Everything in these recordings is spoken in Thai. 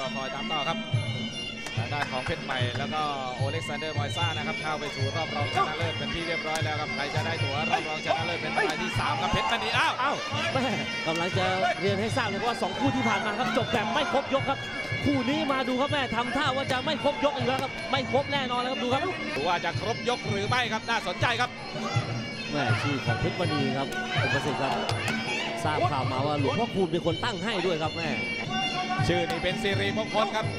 รอคอยตามต่อครับทางด้านของเพชรใหม่แล้วก็โอเล็กซานเดอร์มอยซ่านะครับเข้าไปสู่รอบรองชนะเลิศเป็นที่เรียบร้อยแล้วครับใครจะได้ตั๋วรอบรองชนะเลิศเป็นรายที่3ครับเพชรมณีอ้าวแม่กำลังจะเรียนให้ทราบเลยว่า2คู่ที่ผ่านมาครับจบแบบไม่ครบยกครับคู่นี้มาดูครับแม่ทำท่าว่าจะไม่ครบยกอีกแล้วครับไม่ครบแน่นอนแล้วครับดูครับดูว่าจะครบยกหรือไม่ครับน่าสนใจครับแม่ชื่อของเพชรมณีครับเป็นประสิทธิ์ครับทราบข่าวมาว่าหลวงพ่อคูณเป็นคนตั้งให้ด้วยครับแม่ชื่อนี้เป็นสิริมงคลครับ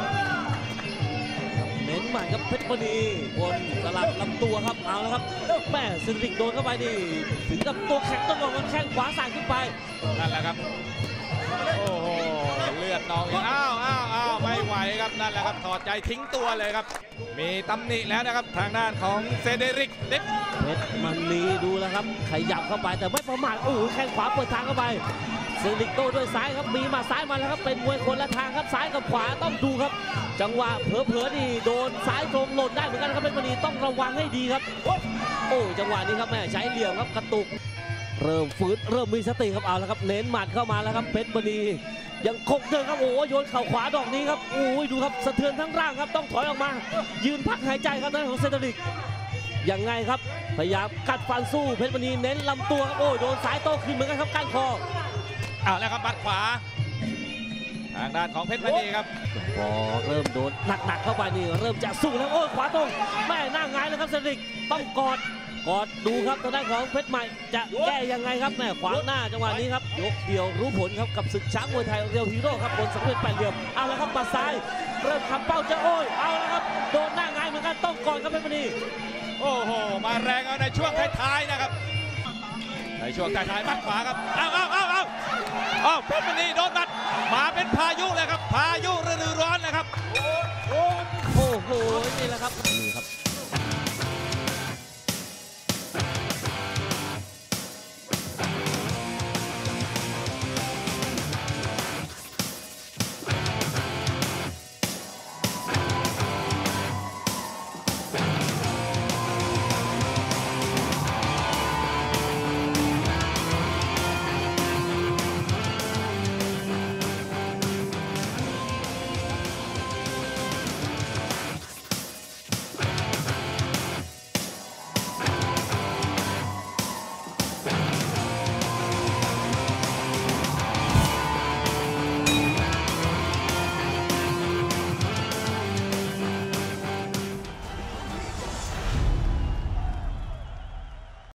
เน้นใหม่ครับเพชรมณีบนสลับลำตัวครับเอาแล้วครับแม่ซิริกโดนเข้าไปนี่ถึงกับตัวแข็งต้องมองมันแข้งขวาสั่งขึ้นไปนั่นแหละครับโอ้โหเลือดนองอ้าวไม่ไหวครับนั่นแหละครับถอดใจทิ้งตัวเลยครับมีตำหนิแล้วนะครับทางด้านของเซเดริกเด็กเพชรมณีดูแล้วครับขยับเข้าไปแต่ไม่ประมาทโอ้โหแข้งขวาเปิดทางเข้าไปเซริกโตด้วยซ้ายครับมีมาซ้ายมาแล้วครับเป็นมวยคนละทางครับซ้ายกับขวาต้องดูครับจังหวะเผลอๆนี่โดนซ้ายตรงหล่นได้เหมือนกันครับเพชรมณีต้องระวังให้ดีครับโอ้จังหวะนี้ครับแม่ใช้เหลี่ยมครับกระตุกเริ่มฟื้นเริ่มมีสติครับเอาแล้วครับเน้นหมัดเข้ามาแล้วครับเพชรมณียังคงเดินครับโอ้โยนเข่าขวาดอกนี้ครับโอ้ยดูครับสะเทือนทั้งร่างครับต้องถอยออกมายืนพักหายใจครับนั่นของเซเดริกยังไงครับพยายามกัดฟันสู้เพชรมณีเน้นลำตัวครับโอ้ยโดนสายโต้ขึ้นเหมือนกันครับก้านคอเอาแล้วครับบัดขวาทางด้านของเพชรมณีครับพอเริ่มโดนหนักเข้าไปนี่เริ่มจะสู้แล้วโอ้ยขวาตรงแม่หน้าไงแล้วครับเซเดริกต้องกอดดูครับทางด้านของเพชรใหม่จะแก้ยังไงครับแม่ขวางหน้าจังหวะนี้ครับยกเดียวรู้ผลครับกับศึกช้างมวยไทยเรียวฮีโร่ครับบนสังเวียนแปดเหลี่ยมเอาแล้วครับปัดซ้ายเริ่มทำเป้าจะโอ้ยเอาแล้วครับโดนหน้าไงเหมือนกันต้องกอดครับเพชรมณีโอ้โหมาแรงเอาในช่วงท้ายๆนะครับในช่วงท้ายๆมัดขวาครับเอาเพชรมณีโดนมัดมาเป็นพายุเลยครับ